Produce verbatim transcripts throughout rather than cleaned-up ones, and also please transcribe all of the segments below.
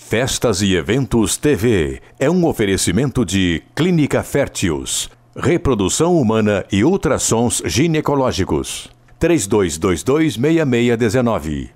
Festas e Eventos T V é um oferecimento de Clínica Fértios, reprodução humana e ultrassons ginecológicos. três dois dois dois, seis seis um nove.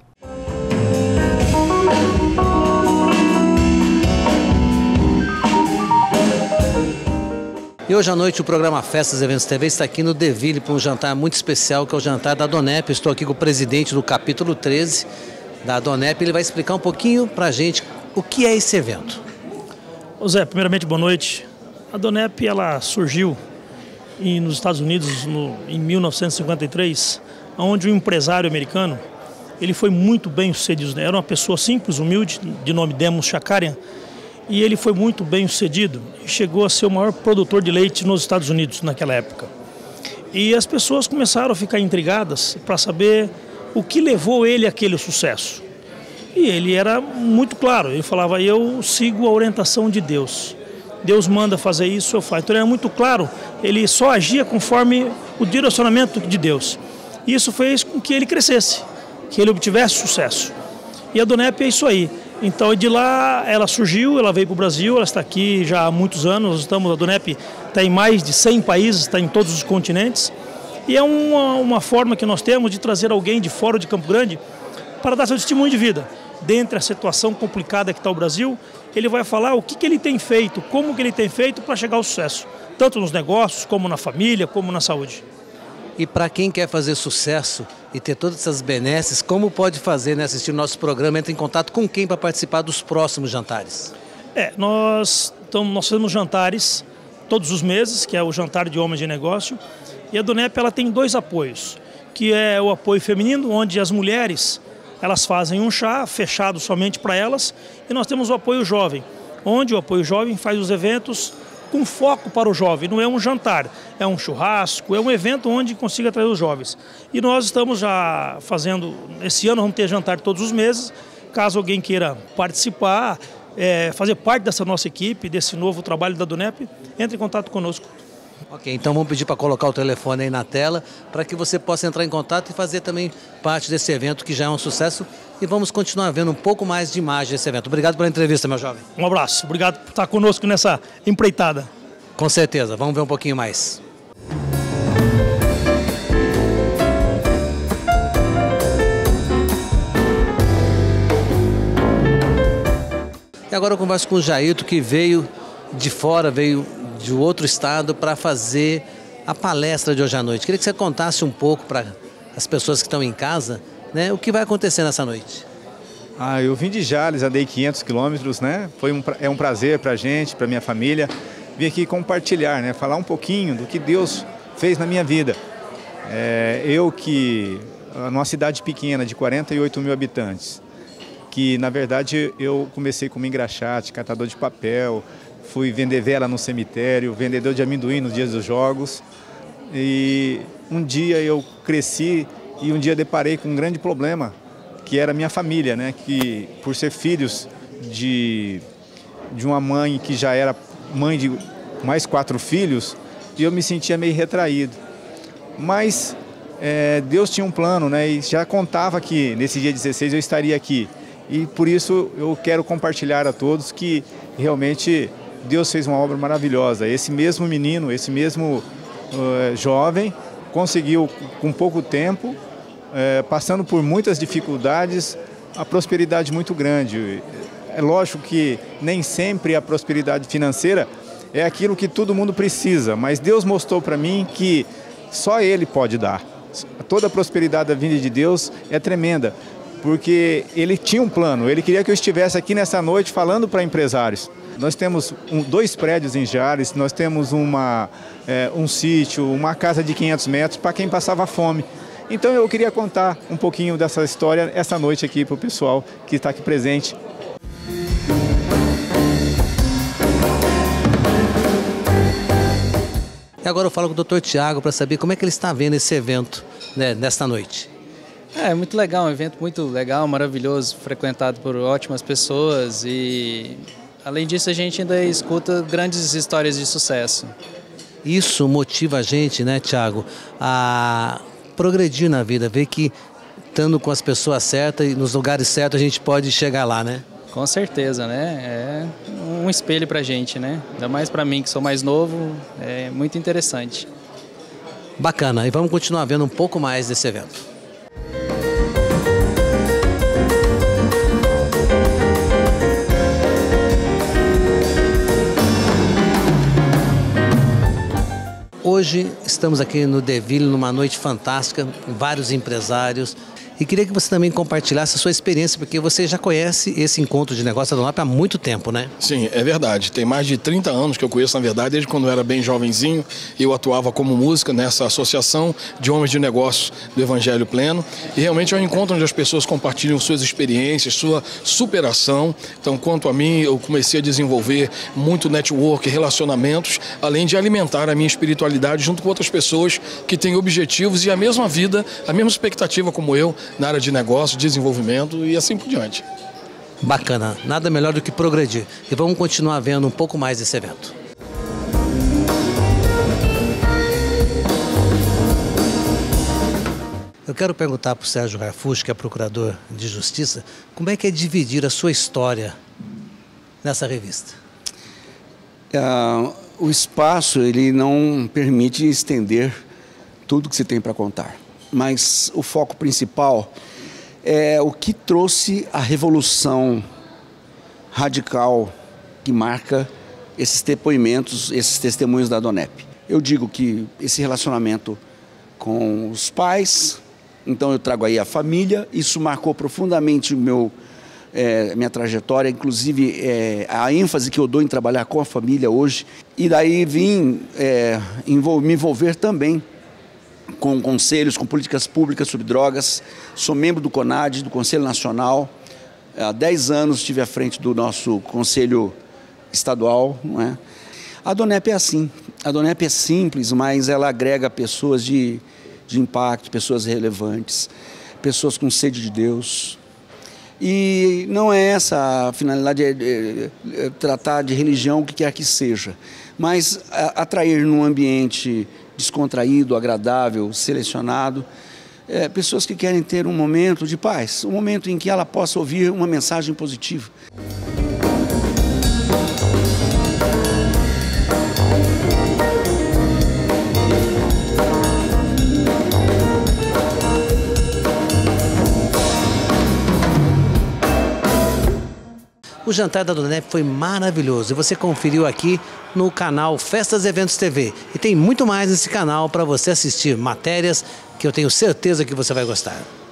E hoje à noite o programa Festas e Eventos T V está aqui no Deville para um jantar muito especial, que é o jantar da Donep. Estou aqui com o presidente do capítulo treze da Donep. Ele vai explicar um pouquinho para a gente o que é esse evento. Ô Zé, primeiramente boa noite. A Donep ela surgiu em, nos Estados Unidos no, em mil novecentos e cinquenta e três, onde um empresário americano ele foi muito bem sucedido. Era uma pessoa simples, humilde, de nome Demos Shakarian. E ele foi muito bem sucedido e chegou a ser o maior produtor de leite nos Estados Unidos naquela época. E as pessoas começaram a ficar intrigadas para saber o que levou ele àquele sucesso. E ele era muito claro, ele falava, eu sigo a orientação de Deus. Deus manda fazer isso, eu faço. Então ele era muito claro, ele só agia conforme o direcionamento de Deus. E isso fez com que ele crescesse, que ele obtivesse sucesso. E a Donep é isso aí. Então, de lá ela surgiu, ela veio para o Brasil, ela está aqui já há muitos anos. Estamos, a Donep está em mais de cem países, está em todos os continentes. E é uma, uma forma que nós temos de trazer alguém de fora de Campo Grande para dar seu testemunho de vida. Dentre a situação complicada que está o Brasil, ele vai falar o que, que ele tem feito, como que ele tem feito para chegar ao sucesso. Tanto nos negócios, como na família, como na saúde. E para quem quer fazer sucesso e ter todas essas benesses, como pode fazer, né, assistir o nosso programa? Entra em contato com quem para participar dos próximos jantares? É, nós, então, nós fazemos jantares todos os meses, que é o jantar de homens de negócio. E a Donep ela tem dois apoios, que é o apoio feminino, onde as mulheres elas fazem um chá fechado somente para elas. E nós temos o apoio jovem, onde o apoio jovem faz os eventos com foco para o jovem. Não é um jantar, é um churrasco, é um evento onde consiga atrair os jovens. E nós estamos já fazendo, esse ano vamos ter jantar todos os meses. Caso alguém queira participar, é, fazer parte dessa nossa equipe, desse novo trabalho da Donep, entre em contato conosco. Ok, então vamos pedir para colocar o telefone aí na tela, para que você possa entrar em contato e fazer também parte desse evento, que já é um sucesso. E vamos continuar vendo um pouco mais de imagem desse evento. Obrigado pela entrevista, meu jovem. Um abraço, obrigado por estar conosco nessa empreitada. Com certeza, vamos ver um pouquinho mais. E agora eu converso com o Jailton, que veio de fora, veio de outro estado para fazer a palestra de hoje à noite. Queria que você contasse um pouco para as pessoas que estão em casa, né, o que vai acontecer nessa noite. Ah, eu vim de Jales, andei quinhentos quilômetros, né? Foi um, é um prazer para a gente, para minha família, vir aqui compartilhar, né? Falar um pouquinho do que Deus fez na minha vida. É, eu que, numa cidade pequena de quarenta e oito mil habitantes, que na verdade eu comecei como engraxate, catador de papel, fui vender vela no cemitério, vendedor de amendoim nos dias dos jogos. E um dia eu cresci e um dia deparei com um grande problema, que era a minha família, né? Que por ser filhos de, de uma mãe que já era mãe de mais quatro filhos, eu me sentia meio retraído. Mas é, Deus tinha um plano, né? E já contava que nesse dia dezesseis eu estaria aqui. E por isso eu quero compartilhar a todos que realmente Deus fez uma obra maravilhosa. Esse mesmo menino, esse mesmo uh, jovem, conseguiu, com pouco tempo, uh, passando por muitas dificuldades, a prosperidade muito grande. É lógico que nem sempre a prosperidade financeira é aquilo que todo mundo precisa, mas Deus mostrou para mim que só Ele pode dar. Toda a prosperidade da vinda de Deus é tremenda, porque Ele tinha um plano. Ele queria que eu estivesse aqui nessa noite falando para empresários. Nós temos um, dois prédios em Jales, nós temos uma, é, um sítio, uma casa de quinhentos metros para quem passava fome. Então eu queria contar um pouquinho dessa história essa noite aqui para o pessoal que está aqui presente. E agora eu falo com o doutor Tiago para saber como é que ele está vendo esse evento, né, nesta noite. É muito legal, um evento muito legal, maravilhoso, frequentado por ótimas pessoas e, além disso, a gente ainda escuta grandes histórias de sucesso. Isso motiva a gente, né, Tiago, a progredir na vida, ver que estando com as pessoas certas e nos lugares certos a gente pode chegar lá, né? Com certeza, né? É um espelho pra gente, né? Ainda mais pra mim, que sou mais novo, é muito interessante. Bacana, e vamos continuar vendo um pouco mais desse evento. Hoje estamos aqui no Deville, numa noite fantástica, com vários empresários. E queria que você também compartilhasse a sua experiência, porque você já conhece esse encontro de negócio da Donep há muito tempo, né? Sim, é verdade. Tem mais de trinta anos que eu conheço, na verdade, desde quando eu era bem jovenzinho. Eu atuava como música nessa associação de homens de negócios do Evangelho Pleno. E realmente é um encontro onde as pessoas compartilham suas experiências, sua superação. Então, quanto a mim, eu comecei a desenvolver muito network, relacionamentos, além de alimentar a minha espiritualidade junto com outras pessoas que têm objetivos e a mesma vida, a mesma expectativa como eu, na área de negócio, desenvolvimento e assim por diante. Bacana, nada melhor do que progredir. E vamos continuar vendo um pouco mais desse evento. Eu quero perguntar para o Sérgio Harfuch, que é procurador de Justiça, como é que é dividir a sua história nessa revista? Uh, o espaço ele não permite estender tudo que se tem para contar. Mas o foco principal é o que trouxe a revolução radical que marca esses depoimentos, esses testemunhos da Donep. Eu digo que esse relacionamento com os pais, então eu trago aí a família, isso marcou profundamente o meu, é, minha trajetória, inclusive é, a ênfase que eu dou em trabalhar com a família hoje. E daí vim é, envol- me envolver também com conselhos, com políticas públicas sobre drogas. Sou membro do CONAD, do Conselho Nacional. Há dez anos estive à frente do nosso Conselho Estadual. Não é? A Donep é assim. A Donep é simples, mas ela agrega pessoas de, de impacto, pessoas relevantes, pessoas com sede de Deus. E não é essa a finalidade, é, é, é tratar de religião, o que quer que seja, mas a, atrair num ambiente descontraído, agradável, selecionado, é, pessoas que querem ter um momento de paz, um momento em que ela possa ouvir uma mensagem positiva. O jantar da Donep foi maravilhoso e você conferiu aqui no canal Festas Eventos T V. E tem muito mais nesse canal para você assistir matérias que eu tenho certeza que você vai gostar.